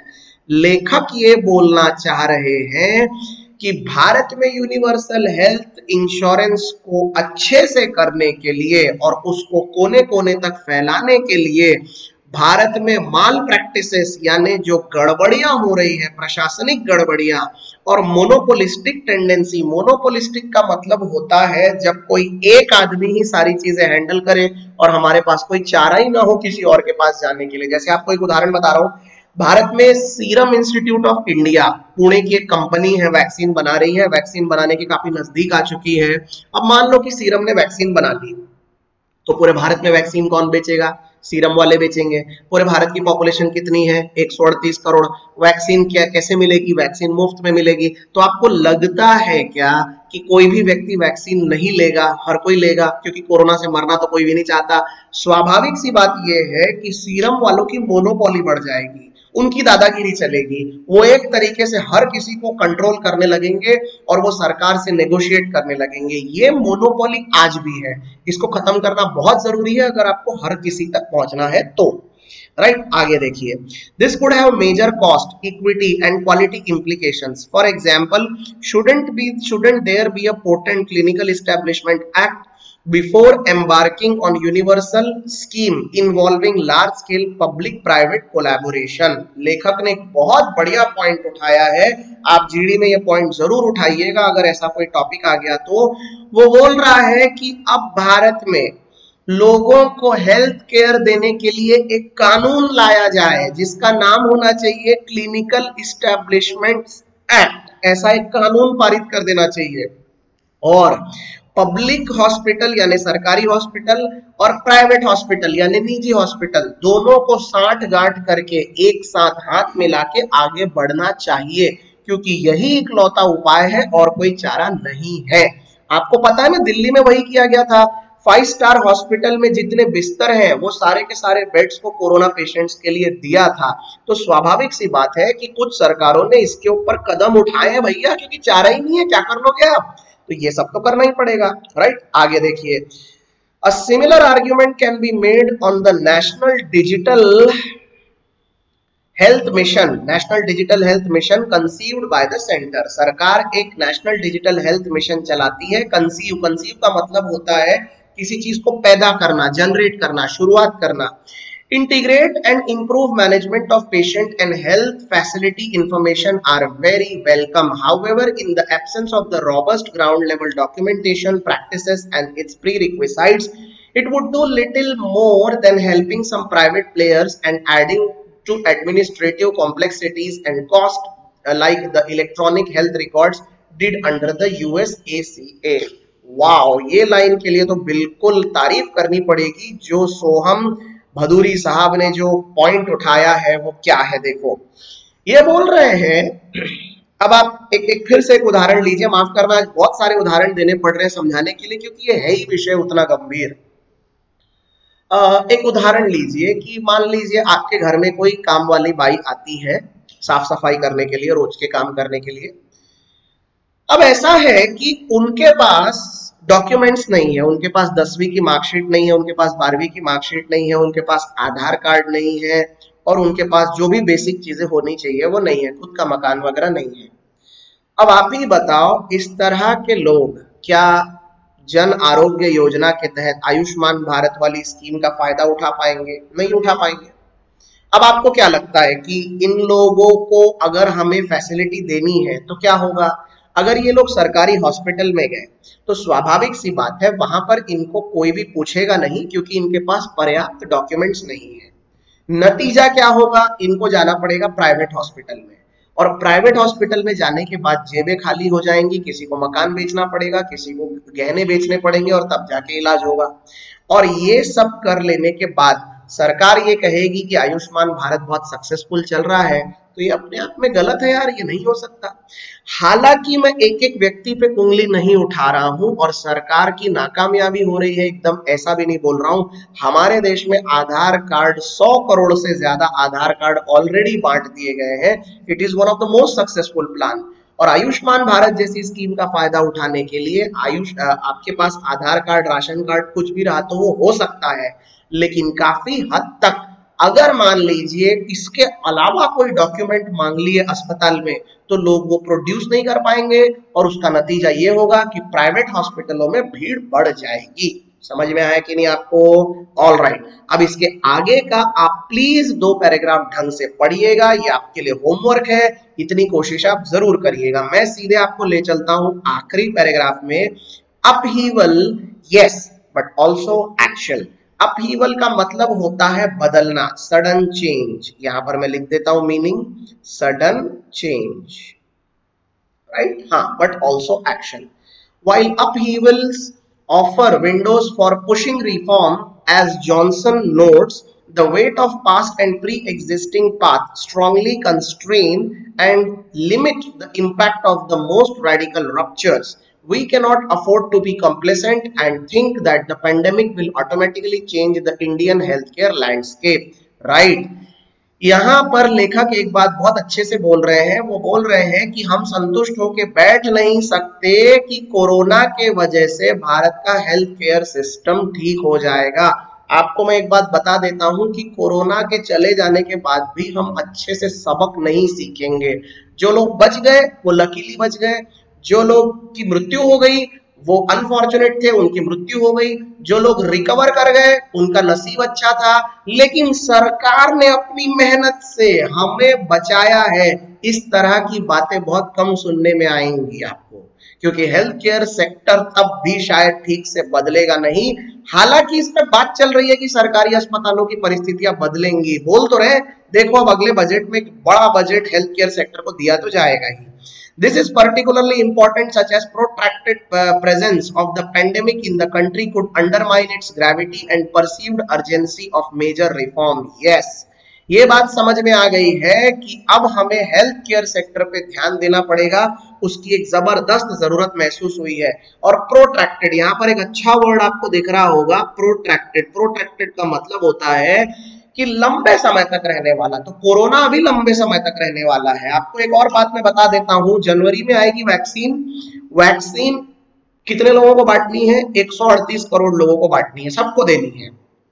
लेखक ये बोलना चाह रहे हैं कि भारत में यूनिवर्सल हेल्थ इंश्योरेंस को अच्छे से करने के लिए और उसको कोने कोने तक फैलाने के लिए भारत में माल प्रैक्टिसेस यानी जो गड़बड़ियां हो रही है, प्रशासनिक गड़बड़ियां और मोनोपोलिस्टिक टेंडेंसी। मोनोपोलिस्टिक का मतलब होता है जब कोई एक आदमी ही सारी चीजें हैंडल करे और हमारे पास कोई चारा ही ना हो किसी और के पास जाने के लिए। जैसे आपको एक उदाहरण बता रहा हूं, भारत में serum institute of India, Pune की एक कंपनी है, वैक्सीन बना रही है, वैक्सीन बनाने के काफी नजदीक आ चुकी है। अब मान लो कि सीरम ने वैक्सीन बना ली, तो पूरे भारत में वैक्सीन कौन बेचेगा? सीरम वाले बेचेंगे। पूरे भारत की पॉपुलेशन कितनी है? एक सौ अड़तीस करोड़। वैक्सीन क्या कैसे मिलेगी? वैक्सीन मुफ्त में मिलेगी। तो आपको लगता है क्या कि कोई भी व्यक्ति वैक्सीन नहीं लेगा? हर कोई लेगा, क्योंकि कोरोना से मरना तो कोई भी नहीं चाहता। स्वाभाविक सी बात यह है कि सीरम वालों की मोनोपोली बढ़ जाएगी, उनकी दादागिरी चलेगी, वो एक तरीके से हर किसी को कंट्रोल करने लगेंगे और वो सरकार से नेगोशिएट करने लगेंगे। ये मोनोपोली आज भी है, इसको खत्म करना बहुत जरूरी है अगर आपको हर किसी तक पहुंचना है तो। Right right? आगे देखिए, this could have major cost, equity and quality implications. For example, shouldn't be shouldn't there be a potent clinical establishment act before embarking on universal scheme involving large scale public private collaboration? लेखक ने एक बहुत बढ़िया point उठाया है, आप GD में ये पॉइंट जरूर उठाइएगा अगर ऐसा कोई टॉपिक आ गया तो। वो बोल रहा है कि अब भारत में लोगों को हेल्थ केयर देने के लिए एक कानून लाया जाए जिसका नाम होना चाहिए क्लिनिकल इस्टेब्लिशमेंट एक्ट। ऐसा एक कानून पारित कर देना चाहिए और पब्लिक हॉस्पिटल यानी सरकारी हॉस्पिटल और प्राइवेट हॉस्पिटल यानी निजी हॉस्पिटल, दोनों को साठ गांठ करके एक साथ हाथ मिला के आगे बढ़ना चाहिए, क्योंकि यही इकलौता उपाय है और कोई चारा नहीं है। आपको पता है ना, दिल्ली में वही किया गया था। फाइव स्टार हॉस्पिटल में जितने बिस्तर हैं वो सारे के सारे बेड्स को कोरोना पेशेंट्स के लिए दिया था। तो स्वाभाविक सी बात है कि कुछ सरकारों ने इसके ऊपर कदम उठाए हैं भैया, क्योंकि चारा ही नहीं है, क्या कर लोगे आप? तो ये सब तो करना ही पड़ेगा। राइट, आगे देखिए, a similar argument can be made on the national digital health mission. National digital health mission conceived by the centre. सरकार एक नेशनल डिजिटल हेल्थ मिशन चलाती है। कंसीव कंसीव का मतलब होता है किसी चीज को पैदा करना, जनरेट करना, शुरुआत करना। Integrate and improve management of patient and health facility information are very welcome. However, in the absence of the robust ground level documentation practices and its prerequisites, it would do little more than helping some private players and adding to administrative complexities and cost, uh, like the electronic health records did under the U S A C A. Wow, ये line के लिए तो बिल्कुल तारीफ करनी पड़ेगी। जो सोहम भदूरी साहब ने जो पॉइंट उठाया है वो क्या है, देखो। ये बोल रहे हैं अब आप एक एक फिर से एक उदाहरण लीजिए, माफ करना आज बहुत सारे उदाहरण देने पड़ रहे हैं समझाने के लिए, क्योंकि ये है ही विषय उतना गंभीर। एक उदाहरण लीजिए कि मान लीजिए आपके घर में कोई काम वाली बाई आती है साफ सफाई करने के लिए, रोज के काम करने के लिए। अब ऐसा है कि उनके पास डॉक्यूमेंट्स नहीं है, उनके पास दसवीं की मार्कशीट नहीं है, उनके पास बारहवीं की मार्कशीट नहीं है, उनके पास आधार कार्ड नहीं है, और उनके पास जो भी बेसिक चीजें होनी चाहिए वो नहीं है, खुद का मकान वगैरह नहीं है। अब आप ही बताओ, इस तरह के लोग क्या जन आरोग्य योजना के तहत आयुष्मान भारत वाली स्कीम का फायदा उठा पाएंगे? नहीं उठा पाएंगे। अब आपको क्या लगता है कि इन लोगों को अगर हमें फैसिलिटी देनी है तो क्या होगा? अगर ये लोग सरकारी हॉस्पिटल में गए तो स्वाभाविक सी बात है वहां पर इनको कोई भी पूछेगा नहीं, क्योंकि इनके पास पर्याप्त डॉक्यूमेंट्स नहीं है। नतीजा क्या होगा? इनको जाना पड़ेगा प्राइवेट हॉस्पिटल में, और प्राइवेट हॉस्पिटल में जाने के बाद जेबें खाली हो जाएंगी, किसी को मकान बेचना पड़ेगा, किसी को गहने बेचने पड़ेंगे, और तब जाके इलाज होगा। और ये सब कर लेने के बाद सरकार ये कहेगी कि आयुष्मान भारत बहुत सक्सेसफुल चल रहा है, तो ये अपने आप में गलत है यार, ये नहीं हो सकता। हालांकि मैं एक एक व्यक्ति पे उंगली नहीं उठा रहा हूं और सरकार की नाकामयाबी हो रही है एकदम ऐसा भी नहीं बोल रहा हूं। हमारे देश में आधार कार्ड सौ करोड़ से ज्यादा आधार कार्ड ऑलरेडी बांट दिए गए हैं। It is one of the most successful plan. और आयुष्मान भारत जैसी स्कीम का फायदा उठाने के लिए आयुष आपके पास आधार कार्ड, राशन कार्ड कुछ भी रहा तो वो हो सकता है, लेकिन काफी हद तक अगर मान लीजिए इसके अलावा कोई डॉक्यूमेंट मांग लिए अस्पताल में तो लोग वो प्रोड्यूस नहीं कर पाएंगे, और उसका नतीजा ये होगा कि प्राइवेट हॉस्पिटलों में भीड़ बढ़ जाएगी। समझ में आया कि नहीं आपको? All right right. अब इसके आगे का आप प्लीज दो पैराग्राफ ढंग से पढ़िएगा, ये आपके लिए होमवर्क है, इतनी कोशिश आप जरूर करिएगा। मैं सीधे आपको ले चलता हूं आखिरी पैराग्राफ में। Upheaval yes but also action. Upheaval का मतलब होता है बदलना, सडन चेंज। यहां पर मैं लिख देता हूं मीनिंग, सडन चेंज, राइट? हाँ, but also action. While upheavals offer windows for pushing reform, as Johnson notes, the weight of past and pre-existing paths strongly constrain and limit the impact of the most radical ruptures. We cannot afford to be complacent and think that the pandemic will automatically change the Indian healthcare landscape. Right? यहाँ पर लेखक एक बात बहुत अच्छे से बोल रहे हैं। वो बोल रहे हैं कि हम संतुष्ट होकर बैठ नहीं सकते कि कोरोना के वजह से भारत का हेल्थ केयर सिस्टम ठीक हो जाएगा। आपको मैं एक बात बता देता हूं कि कोरोना के चले जाने के बाद भी हम अच्छे से सबक नहीं सीखेंगे। जो लोग बच गए वो लकीली बच गए, जो लोग की मृत्यु हो गई वो अनफॉर्चुनेट थे, उनकी मृत्यु हो गई, जो लोग रिकवर कर गए उनका नसीब अच्छा था। लेकिन सरकार ने अपनी मेहनत से हमें बचाया है। इस तरह की बातें बहुत कम सुनने में आएंगी आपको, क्योंकि हेल्थ केयर सेक्टर तब भी शायद ठीक से बदलेगा नहीं। हालांकि इस पर बात चल रही है कि सरकारी अस्पतालों की परिस्थितियां बदलेंगी, बोल तो रहे। देखो अब अगले बजट में बड़ा बजट हेल्थ केयर सेक्टर को दिया तो जाएगा ही। This is particularly important, such as protracted uh, presence of the pandemic in the country could undermine its gravity and perceived urgency of major reform. Yes, ये बात समझ में आ गई है कि अब हमें हेल्थ केयर सेक्टर पे ध्यान देना पड़ेगा, उसकी एक जबरदस्त जरूरत महसूस हुई है। और प्रोट्रैक्टेड, यहाँ पर एक अच्छा वर्ड आपको दिख रहा होगा, प्रोट्रैक्टेड। प्रोट्रैक्टेड का मतलब होता है कि लंबे समय तक रहने वाला। तो कोरोना अभी लंबे समय तक रहने वाला है। आपको एक और बात मैं बता देता हूं, जनवरी में आएगी वैक्सीन। वैक्सीन कितने लोगों को बांटनी है? एक सौ अड़तीस करोड़ लोगों को बांटनी है, सबको देनी है।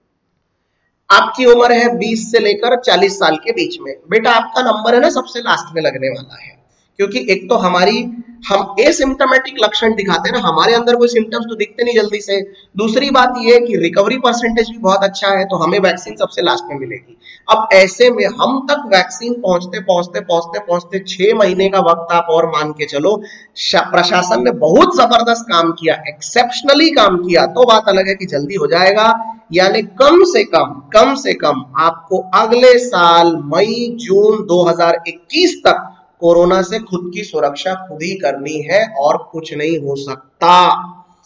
आपकी उम्र है बीस से लेकर चालीस साल के बीच में। बेटा आपका नंबर है ना सबसे लास्ट में लगने वाला है, क्योंकि एक तो हमारी हम एसिम्प्टोमेटिक लक्षण दिखाते हैं ना, हमारे अंदर कोई सिम्टम्स तो दिखते नहीं जल्दी से। दूसरी बात ये है कि रिकवरी परसेंटेज भी बहुत अच्छा है, तो हमें वैक्सीन सबसे लास्ट में मिलेगी। अब ऐसे में हम तक वैक्सीन पहुंचते पहुंचते पहुंचते पहुंचते छह महीने का वक्त आप और मान के चलो। प्रशासन ने बहुत जबरदस्त काम किया, एक्सेप्शनली काम किया, तो बात अलग है कि जल्दी हो जाएगा। यानी कम से कम कम से कम आपको अगले साल मई जून दो हजार इक्कीस तक कोरोना से खुद की सुरक्षा खुद ही करनी है और कुछ नहीं हो सकता।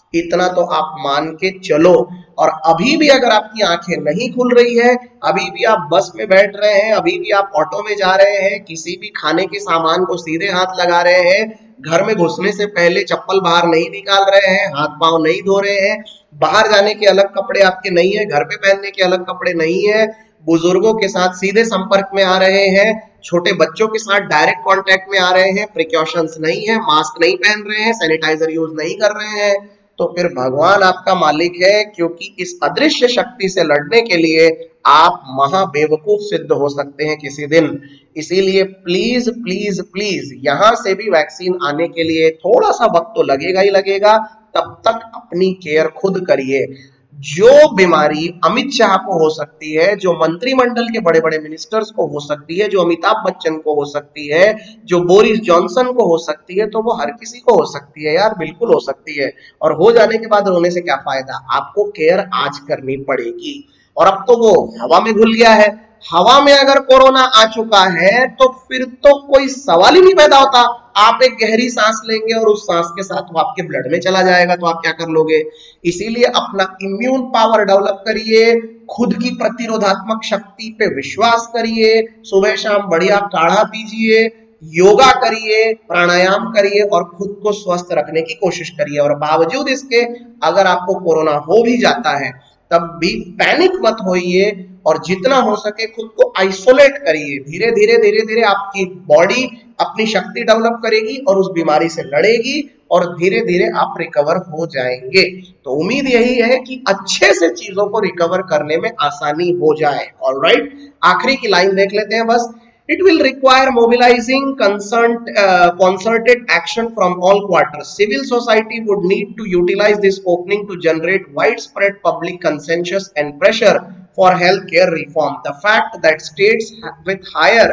इतना तो आप मान के चलो। और अभी भी अगर आपकी आंखें नहीं खुल रही है, अभी भी आप बस में बैठ रहे हैं, अभी भी आप ऑटो में जा रहे हैं, किसी भी खाने के सामान को सीधे हाथ लगा रहे हैं, घर में घुसने से पहले चप्पल बाहर नहीं निकाल रहे हैं, हाथ पांव नहीं धो रहे हैं, बाहर जाने के अलग कपड़े आपके नहीं है, घर पे पहनने के अलग कपड़े नहीं है, बुजुर्गों के साथ सीधे संपर्क में आ रहे हैं, छोटे बच्चों के साथ डायरेक्ट कांटेक्ट में आ रहे हैं, प्रिकॉशंस नहीं है, मास्क नहीं पहन रहे हैं, सैनिटाइजर यूज नहीं कर रहे हैं, तो फिर भगवान आपका मालिक है, क्योंकि इस अदृश्य शक्ति से लड़ने के लिए आप महा बेवकूफ सिद्ध हो सकते हैं किसी दिन। इसीलिए प्लीज प्लीज प्लीज यहां से भी वैक्सीन आने के लिए थोड़ा सा वक्त तो लगेगा ही लगेगा, तब तक अपनी केयर खुद करिए। जो बीमारी अमित शाह को हो सकती है, जो मंत्रिमंडल के बड़े बड़े मिनिस्टर्स को हो सकती है, जो अमिताभ बच्चन को हो सकती है, जो बोरिस जॉनसन को हो सकती है, तो वो हर किसी को हो सकती है यार, बिल्कुल हो सकती है। और हो जाने के बाद रोने से क्या फायदा, आपको केयर आज करनी पड़ेगी। और अब तो वो हवा में घुल गया है, हवा में अगर कोरोना आ चुका है तो फिर तो कोई सवाल ही नहीं पैदा होता। आप एक गहरी सांस लेंगे और उस सांस के साथ वो आपके ब्लड में चला जाएगा, तो आप क्या कर लोगे। इसीलिए अपना इम्यून पावर डेवलप करिए, खुद की प्रतिरोधात्मक शक्ति पे विश्वास करिए, सुबह शाम बढ़िया काढ़ा पीजिए, योगा करिए, प्राणायाम करिए और खुद को स्वस्थ रखने की कोशिश करिए। और बावजूद इसके अगर आपको कोरोना हो भी जाता है तब भी पैनिक मत होइए, और जितना हो सके खुद को आइसोलेट करिए। धीरे धीरे धीरे धीरे आपकी बॉडी अपनी शक्ति डेवलप करेगी और उस बीमारी से लड़ेगी, और धीरे धीरे आप रिकवर हो जाएंगे। तो उम्मीद यही है कि अच्छे से चीजों को रिकवर करने में आसानी हो जाए। ऑलराइट, आखिरी की लाइन देख लेते हैं बस। It will require mobilizing concerned, uh, concerted action from all quarters. Civil society would need to utilize this opening to generate widespread public consensus and pressure for healthcare reform. The fact that states with higher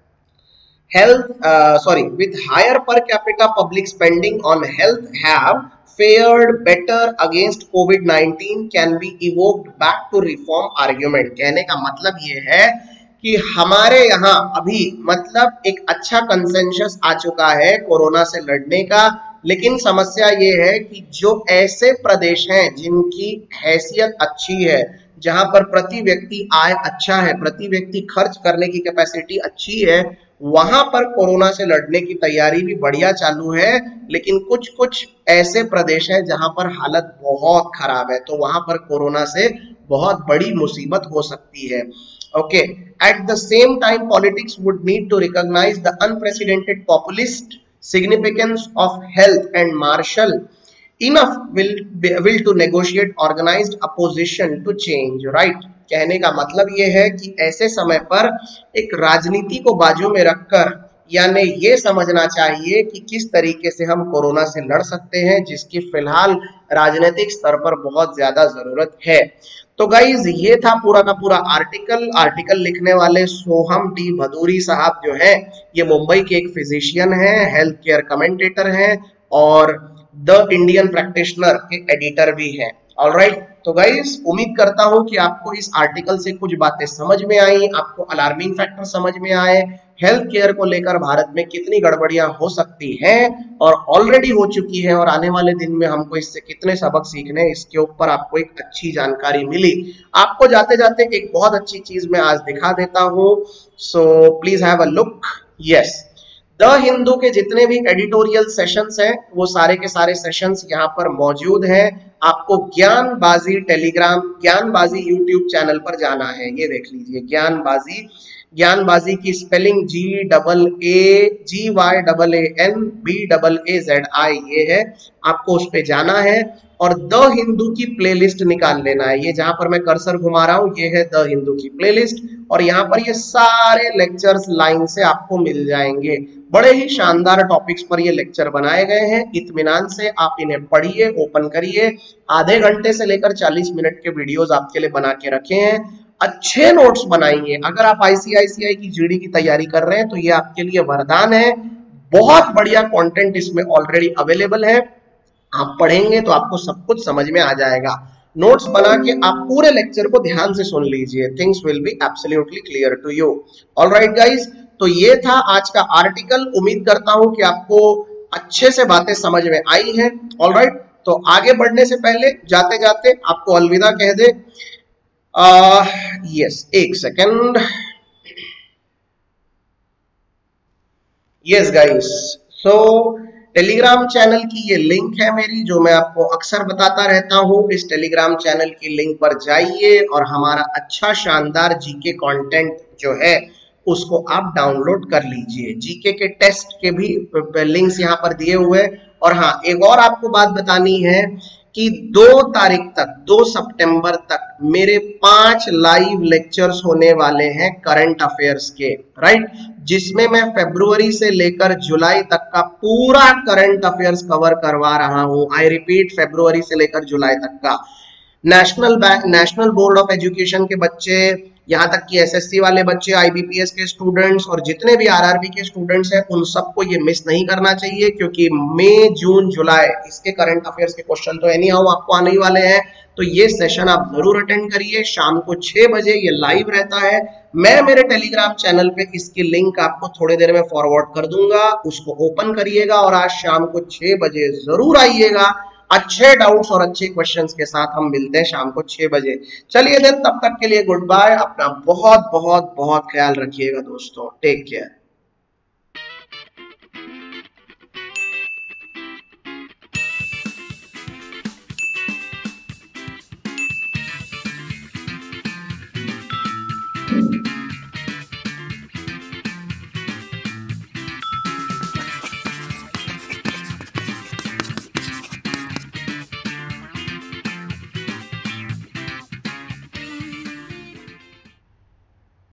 health, uh, sorry, with higher per capita public spending on health have fared better against COVID nineteen can be evoked back to reform argument. कहने का मतलब ये है कि हमारे यहाँ अभी मतलब एक अच्छा कंसेंसस आ चुका है कोरोना से लड़ने का, लेकिन समस्या ये है कि जो ऐसे प्रदेश हैं जिनकी हैसियत अच्छी है, जहां पर प्रति व्यक्ति आय अच्छा है, प्रति व्यक्ति खर्च करने की कैपेसिटी अच्छी है, वहां पर कोरोना से लड़ने की तैयारी भी बढ़िया चालू है। लेकिन कुछ कुछ ऐसे प्रदेश हैं जहां पर हालत बहुत खराब है, तो वहां पर कोरोना से बहुत बड़ी मुसीबत हो सकती है। Okay, at the same time, politics would need to recognize the unprecedented populist significance of health and marshal enough will be, will to negotiate organized opposition to change. Right? कहने का मतलब ये है कि ऐसे समय पर एक राजनीति को बाजू में रखकर यानी ये समझना चाहिए कि किस तरीके से हम कोरोना से लड़ सकते हैं, जिसकी फिलहाल राजनीतिक स्तर पर बहुत ज्यादा जरूरत है। तो गाइज ये था पूरा का पूरा आर्टिकल। आर्टिकल लिखने वाले सोहम टी भदूरी साहब जो हैं, ये मुंबई के एक फिजिशियन हैं, हेल्थ केयर कमेंटेटर हैं और द इंडियन प्रैक्टिशनर के एडिटर भी हैं। ऑलराइट, तो गाइज उम्मीद करता हूं कि आपको इस आर्टिकल से कुछ बातें समझ में आई, आपको अलार्मिंग फैक्टर समझ में आए, हेल्थ केयर को लेकर भारत में कितनी गड़बड़ियां हो सकती हैं और ऑलरेडी हो चुकी है, और आने वाले दिन में हमको इससे कितने सबक सीखने, इसके ऊपर आपको एक अच्छी जानकारी मिली। आपको जाते जाते एक बहुत अच्छी चीज मैं आज दिखा देता हूं, so please have a look. Yes, the Hindu के जितने भी एडिटोरियल सेशंस हैं वो सारे के सारे सेशंस यहाँ पर मौजूद हैं। आपको Gyanbaazi telegram, Gyanbaazi YouTube channel पर जाना है। ये देख लीजिए, ज्ञानबाजी, ज्ञानबाजी की spelling G double A G Y double A N B double A Z I ये है। आपको उस पे जाना है और द हिंदू की प्लेलिस्ट निकाल लेना है। ये जहां पर मैं कर्सर घुमा रहा हूँ ये है द हिंदू की प्लेलिस्ट, और यहाँ पर ये सारे लेक्चर्स लाइन से आपको मिल जाएंगे। बड़े ही शानदार टॉपिक्स पर ये लेक्चर बनाए गए हैं। इत्मीनान से आप इन्हें पढ़िए, ओपन करिए। आधे घंटे से लेकर चालीस मिनट के वीडियोस आपके लिए बना के रखे हैं। अच्छे नोट्स बनाइए। अगर आप आईसीआईसीआई की जीडी की तैयारी कर रहे हैं तो ये आपके लिए वरदान है। बहुत बढ़िया कंटेंट इसमें ऑलरेडी अवेलेबल है। आप पढ़ेंगे तो आपको सब कुछ समझ में आ जाएगा। नोट्स बना के आप पूरे लेक्चर को ध्यान से सुन लीजिए। Things will be absolutely clear to you. Alright guys, तो ये था आज का आर्टिकल। उम्मीद करता हूं कि आपको अच्छे से बातें समझ में आई हैं। ऑलराइट, तो आगे बढ़ने से पहले जाते जाते आपको अलविदा कह दे। यस, एक सेकंड। Yes guys, so telegram channel की ये लिंक है मेरी, जो मैं आपको अक्सर बताता रहता हूँ। इस टेलीग्राम चैनल की लिंक पर जाइए और हमारा अच्छा शानदार जीके कंटेंट जो है उसको आप डाउनलोड कर लीजिए। जीके के टेस्ट के भी लिंक्स यहाँ पर दिए हुए। और हाँ, एक और आपको बात बतानी है कि दो तारीख तक, दो सितंबर तक मेरे पांच लाइव लेक्चर्स होने वाले हैं करंट अफेयर्स के, राइट, जिसमें मैं फरवरी से लेकर जुलाई तक का पूरा करंट अफेयर्स कवर करवा रहा हूं। आई रिपीट, फरवरी से लेकर जुलाई तक का। National bank, national board of education के बच्चे, यहाँ तक कि एसएससी वाले बच्चे, आईबीपीएस के स्टूडेंट्स और जितने भी आरआरबी के स्टूडेंट्स हैं, उन सबको ये मिस नहीं करना चाहिए, क्योंकि मई, जून, जुलाई इसके करंट अफेयर्स के क्वेश्चन तो एनी हाउ आपको आने ही वाले हैं। तो ये सेशन आप जरूर अटेंड करिए। शाम को छह बजे ये लाइव रहता है। मैं मेरे टेलीग्राम चैनल पे इसकी लिंक आपको थोड़ी देर में फॉरवर्ड कर दूंगा, उसको ओपन करिएगा और आज शाम को छह बजे जरूर आइएगा। अच्छे डाउट्स और अच्छे क्वेश्चंस के साथ हम मिलते हैं शाम को छह बजे। चलिए देन, तब तक के लिए गुड बाय। अपना बहुत बहुत बहुत ख्याल रखिएगा दोस्तों। Take care.